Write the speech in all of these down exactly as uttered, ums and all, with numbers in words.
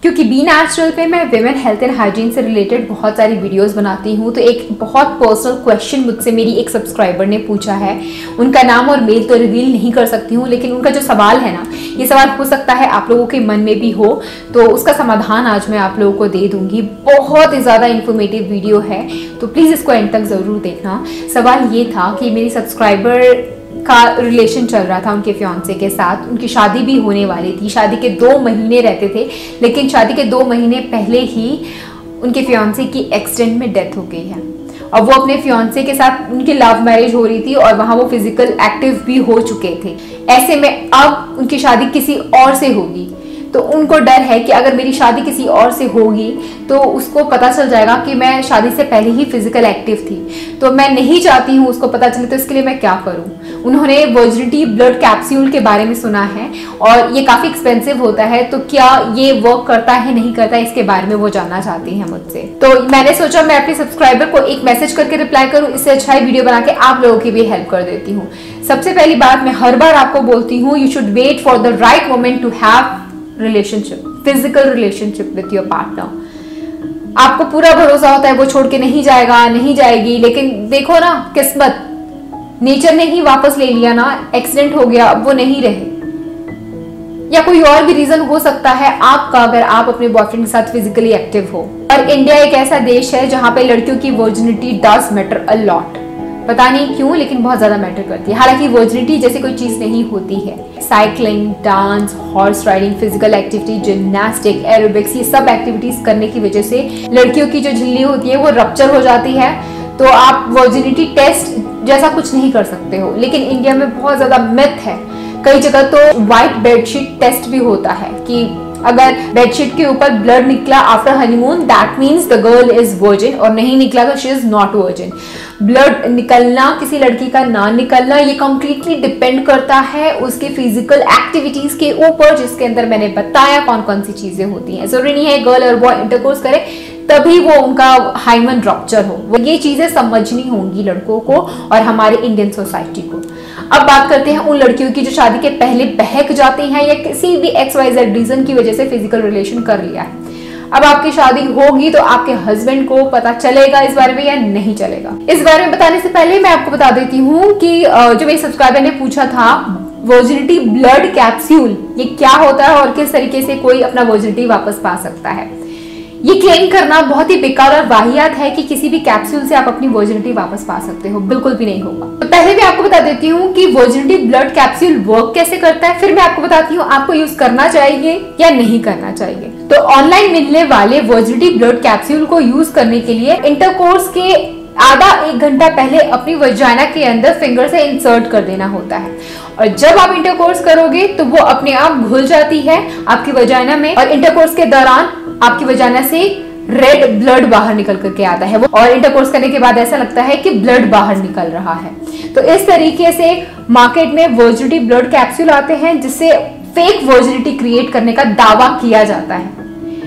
क्योंकि B natural पे मैं विमेन हेल्थ एंड हाइजीन से रिलेटेड बहुत सारी वीडियोस बनाती हूँ, तो एक बहुत पर्सनल क्वेश्चन मुझसे मेरी एक सब्सक्राइबर ने पूछा है। उनका नाम और मेल तो रिवील नहीं कर सकती हूँ, लेकिन उनका जो सवाल है ना, ये सवाल हो सकता है आप लोगों के मन में भी हो, तो उसका समाधान आज मैं आप लोगों को दे दूंगी। बहुत ही ज़्यादा इन्फॉर्मेटिव वीडियो है, तो प्लीज़ इसको एंड तक ज़रूर देखना। सवाल ये था कि मेरी सब्सक्राइबर का रिलेशन चल रहा था उनके फियांसे के साथ, उनकी शादी भी होने वाली थी, शादी के दो महीने रहते थे, लेकिन शादी के दो महीने पहले ही उनके फियांसे की एक्सीडेंट में डेथ हो गई है। और वो अपने फियांसे के साथ, उनकी लव मैरिज हो रही थी और वहाँ वो फिजिकल एक्टिव भी हो चुके थे। ऐसे में अब उनकी शादी किसी और से होगी, तो उनको डर है कि अगर मेरी शादी किसी और से होगी तो उसको पता चल जाएगा कि मैं शादी से पहले ही फिजिकल एक्टिव थी, तो मैं नहीं चाहती हूँ उसको पता चले, तो इसके लिए मैं क्या करूँ। उन्होंने वर्जिनिटी ब्लड कैप्सूल के बारे में सुना है और ये काफ़ी एक्सपेंसिव होता है, तो क्या ये वर्क करता है नहीं करता है इसके बारे में वो जानना चाहती हैं मुझसे। तो मैंने सोचा मैं अपने सब्सक्राइबर को एक मैसेज करके रिप्लाई करूँ, इससे अच्छा ही वीडियो बना के आप लोगों की भी हेल्प कर देती हूँ। सबसे पहली बात, मैं हर बार आपको बोलती हूँ, you should wait for the right moment to have relationship, physical relationship with your partner. आपको पूरा भरोसा होता है वो छोड़ के नहीं जाएगा, नहीं जाएगी, लेकिन देखो ना किस्मत, नेचर ने ही वापस ले लिया ना, एक्सीडेंट हो गया, अब वो नहीं रहे, या कोई और भी रीजन हो सकता है आपका, अगर आप अपने बॉयफ्रेंड के साथ फिजिकली एक्टिव हो। और इंडिया एक ऐसा देश है जहां पे लड़कियों की virginity does matter a lot, पता नहीं क्यों, लेकिन बहुत ज्यादा मैटर करती है। हालांकि वर्जिनिटी जैसी कोई चीज नहीं होती है। Cycling, dance, horse riding, physical activity, gymnastic, aerobics, ये सब एक्टिविटीज करने की वजह से लड़कियों की जो झिल्ली होती है वो रप्चर हो जाती है, तो आप वर्जिनिटी टेस्ट जैसा कुछ नहीं कर सकते हो। लेकिन इंडिया में बहुत ज्यादा मिथ है, कई जगह तो व्हाइट बेडशीट टेस्ट भी होता है कि अगर बेडशीट के ऊपर ब्लड निकला after honeymoon, that means the girl is virgin, और नहीं निकला तो she is not virgin. Blood निकलना, किसी लड़की का ना निकलना, ये कंप्लीटली डिपेंड करता है उसके फिजिकल एक्टिविटीज के ऊपर, जिसके अंदर मैंने बताया कौन कौन सी चीजें होती हैं। जरूरी नहीं है गर्ल और बॉय इंटरकोर्स करे तभी वो उनका हाइमन रप्चर हो, वो ये चीजें समझनी होंगी लड़कों को और हमारे इंडियन सोसाइटी को। अब बात करते हैं उन लड़कियों की जो शादी के पहले बहक जाती हैं या किसी भी एक्स वाई जेड रीजन की वजह से फिजिकल रिलेशन कर लिया है। अब आपकी शादी होगी तो आपके हस्बैंड को पता चलेगा इस बारे में या नहीं चलेगा। इस बारे में बताने से पहले मैं आपको बता देती हूँ कि जो मेरे सब्सक्राइबर ने पूछा था वर्जिनिटी ब्लड कैप्सूल, ये क्या होता है और किस तरीके से कोई अपना वर्जिनिटी वापस पा सकता है। ये क्लेम करना बहुत ही बेकार और वाहियात है कि किसी भी कैप्सूल से आप अपनी वर्जिनिटी वापस पा सकते हो, बिल्कुल भी नहीं होगा। तो पहले मैं आपको बता देती हूँ कि वर्जिनिटी ब्लड कैप्सूल वर्क कैसे करता है, फिर मैं आपको बताती हूँ आपको यूज करना चाहिए या नहीं करना चाहिए। तो ऑनलाइन मिलने वाले वर्जिनिटी ब्लड कैप्सूल को यूज करने के लिए इंटरकोर्स के आधा एक घंटा पहले अपनी वजाइना के अंदर फिंगर से इंसर्ट कर देना होता है, और जब आप इंटरकोर्स करोगे तो वो अपने आप घुल जाती है आपकी वजाइना में, और इंटरकोर्स के दौरान आपकी वजाइना से रेड ब्लड बाहर निकल करके आता है वो, और इंटरकोर्स करने के बाद ऐसा लगता है कि ब्लड बाहर निकल रहा है। तो इस तरीके से मार्केट में वर्जिनिटी ब्लड कैप्सूल आते हैं जिससे फेक वर्जिनिटी क्रिएट करने का दावा किया जाता है।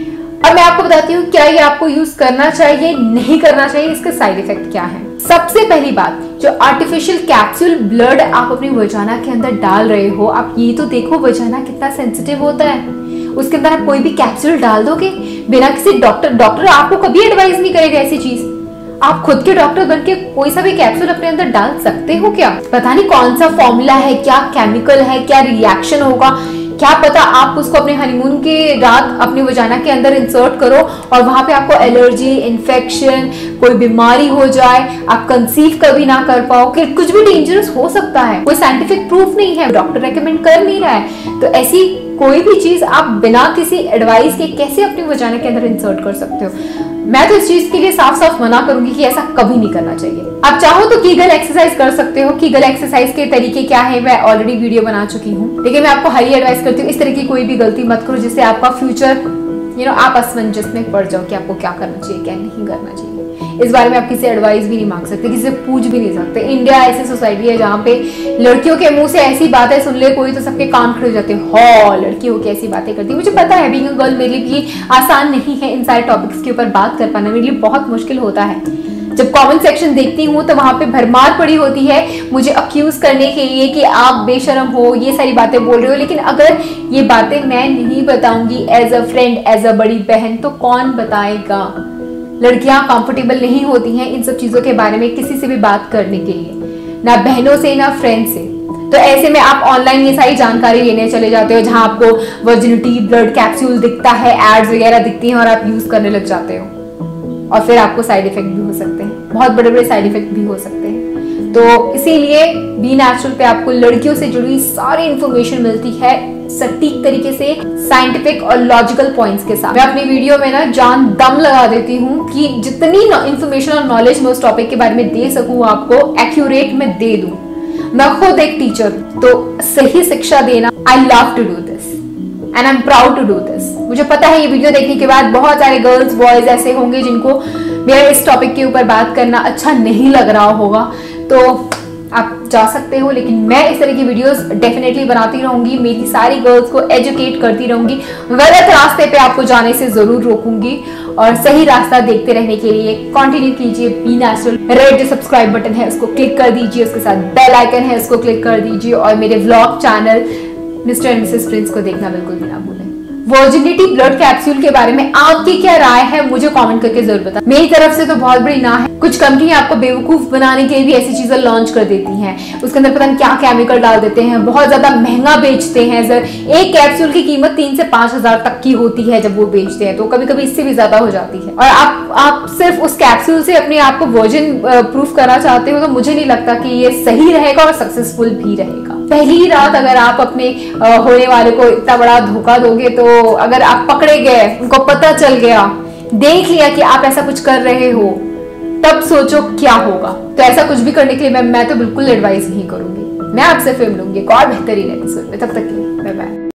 अब मैं आपको बताती हूँ क्या ये आपको यूज करना चाहिए, नहीं करना चाहिए, इसके साइड इफेक्ट क्या है। सबसे पहली बात, जो आर्टिफिशियल कैप्सूल ब्लड आप अपनी वजाइना के अंदर डाल रहे हो, आप ये तो देखो वजाइना कितना सेंसिटिव होता है, उसके अंदर आप कोई भी कैप्सूल डाल दोगे बिना किसी डॉक्टर डॉक्टर आपको कभी एडवाइस नहीं करेगा ऐसी चीज। आप खुद के डॉक्टर बनके कोई सा भी कैप्सूल अपने अंदर डाल सकते हो क्या? पता नहीं कौन सा फॉर्मूला है, क्या केमिकल है, क्या रिएक्शन होगा, क्या पता आप उसको अपने हनीमून के रात अपनी वजाइना के अंदर इंसर्ट करो और वहां पे आपको एलर्जी, इन्फेक्शन, कोई बीमारी हो जाए, आप कंसीव कभी ना कर पाओ, कि कुछ भी डेंजरस हो सकता है। कोई साइंटिफिक प्रूफ नहीं है, डॉक्टर रेकमेंड कर नहीं रहा है, तो ऐसी कोई भी चीज आप बिना किसी एडवाइस के कैसे अपनी वजाइना के अंदर इंसर्ट कर सकते हो? मैं तो इस चीज के लिए साफ साफ मना करूंगी कि ऐसा कभी नहीं करना चाहिए। आप चाहो तो कीगल एक्सरसाइज कर सकते हो। कीगल एक्सरसाइज के तरीके क्या है मैं ऑलरेडी वीडियो बना चुकी हूँ, लेकिन मैं आपको हाईली एडवाइस करती हूँ इस तरह की कोई भी गलती मत करो जिससे आपका फ्यूचर यू नो आप असमंजस में पड़ जाओ कि आपको क्या करना चाहिए क्या नहीं करना चाहिए। इस बारे में आप किसी एडवाइस भी नहीं मांग सकते, किसी से पूछ भी नहीं सकते। इंडिया ऐसी सोसाइटी है जहाँ पे लड़कियों के मुंह से ऐसी बातें सुन ले कोई तो सबके कान खड़े हो जाते हैं, हो लड़की होके ऐसी बातें करती है। मुझे पता है बीइंग अ गर्ल मेरे लिए आसान नहीं है इन सारे टॉपिक्स के ऊपर बात कर पाना, मेरे लिए बहुत मुश्किल होता है। जब कमेंट सेक्शन देखती हूँ तो वहां पे भरमार पड़ी होती है मुझे अक्यूज करने के लिए कि आप बेशरम हो, ये सारी बातें बोल रहे हो। लेकिन अगर ये बातें मैं नहीं बताऊंगी as a friend, as a बड़ी बहन, तो कौन बताएगा। लड़कियां कंफर्टेबल नहीं होती हैं इन सब चीजों के बारे में किसी से भी बात करने के लिए, ना बहनों से ना फ्रेंड से। तो ऐसे में आप ऑनलाइन ये सारी जानकारी लेने चले जाते हो जहां आपको वर्जिनिटी ब्लड कैप्सूल दिखता है, एड्स वगैरह दिखती हैं और आप यूज करने लग जाते हो और फिर आपको साइड इफेक्ट भी हो सकते हैं, बहुत बड़े बड़े साइड इफेक्ट भी हो सकते हैं। तो इसीलिए बी नेचुरल पे आपको लड़कियों से जुड़ी सारी इंफॉर्मेशन मिलती है सटीक तरीके से, साइंटिफिक और लॉजिकल पॉइंट्स के साथ। मैं अपनी वीडियो में ना जान दम लगा देती हूँ कि जितनी इंफॉर्मेशन और नॉलेज मैं उस टॉपिक के बारे में दे सकूँ आपको एक्यूरेट में दे दूँ। मैं खुद एक टीचर, तो सही शिक्षा देना, I love to do this and I am proud to do this. मुझे पता है ये वीडियो देखने के बाद बहुत सारे गर्ल्स बॉयज ऐसे होंगे जिनको मेरा इस टॉपिक के ऊपर बात करना अच्छा नहीं लग रहा होगा, तो आप जा सकते हो। लेकिन मैं इस तरह की वीडियोस डेफिनेटली बनाती रहूंगी, मेरी सारी गर्ल्स को एजुकेट करती रहूंगी, गलत रास्ते पे आपको जाने से जरूर रोकूंगी और सही रास्ता देखते रहने के लिए कंटिन्यू कीजिए बी नेचुरल। रेड जो सब्सक्राइब बटन है उसको क्लिक कर दीजिए, उसके साथ बेल आइकन है उसको क्लिक कर दीजिए और मेरे vlog channel mister and missus Prince को देखना बिल्कुल भी ना भूलें। वर्जिनिटी ब्लड कैप्सूल के बारे में आपकी क्या राय है मुझे कमेंट करके जरूर बताएं। मेरी तरफ से तो बहुत बड़ी ना है। कुछ कंपनी आपको बेवकूफ बनाने के लिए भी ऐसी चीजें लॉन्च कर देती हैं, उसके अंदर पता नहीं क्या केमिकल डाल देते हैं, बहुत ज्यादा महंगा बेचते हैं। सर एक कैप्सूल की कीमत तीन से पांच हजार तक की होती है जब वो बेचते हैं, तो कभी कभी इससे भी ज्यादा हो जाती है। और आप आप सिर्फ उस कैप्सूल से अपने आप को वर्जिन प्रूफ करना चाहते हो, तो मुझे नहीं लगता कि ये सही रहेगा और सक्सेसफुल भी रहेगा। पहली ही रात अगर आप अपने होने वाले को इतना बड़ा धोखा दोगे, तो अगर आप पकड़े गए, उनको पता चल गया, देख लिया कि आप ऐसा कुछ कर रहे हो, तब सोचो क्या होगा। तो ऐसा कुछ भी करने के लिए मैं मैं तो बिल्कुल एडवाइस नहीं करूंगी। मैं आपसे फिर मिलूंगी एक और बेहतरीन एपिसोड में, तब तक के लिए बाय बाय।